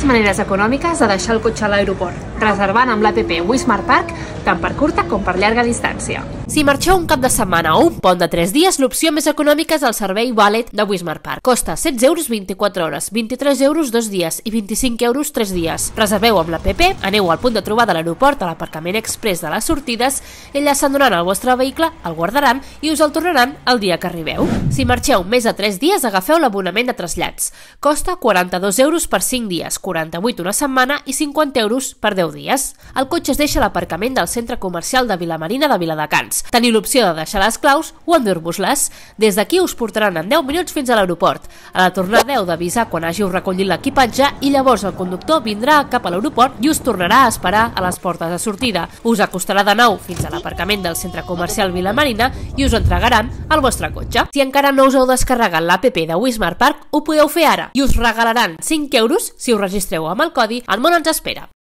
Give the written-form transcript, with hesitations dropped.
moltes maneres econòmiques de deixar el cotxe a l'aeroport, reservant amb l'APP Wismar Park tant per curta com per llarga distància. Si marxeu un cap de setmana o un pont de 3 dies, l'opció més econòmica és el servei Valet de Wismar Park. Costa 16 euros 24 hores, 23 euros 2 dies i 25 euros 3 dies. Reserveu amb l'APP, aneu al punt de trobada a l'aeroport a l'aparcament express de les sortides, elles s'endonaran el vostre vehicle, el guardaran i us el tornaran el dia que arribeu. Si marxeu més de 3 dies, agafeu l'abonament de trasllats. Costa 42 euros per 5 dies, 48 una setmana i 50 euros per 10 dies. El cotxe es deixa a l'aparcament del centre comercial de Vilamarina de Viladecans. Teniu l'opció de deixar les claus o endur-vos-les. Des d'aquí us portaran en 10 minuts fins a l'aeroport. A la tornada heu d'avisar quan hàgiu recollit l'equipatge i llavors el conductor vindrà cap a l'aeroport i us tornarà a esperar a les portes de sortida. Us acostarà de nou fins a l'aparcament del centre comercial Vilamarina i us entregaran el vostre cotxe. Si encara no us heu descarregat l'APP de Wismar Park, ho podeu fer ara i us regalaran 5 euros si us registreu amb el codi El món ens espera.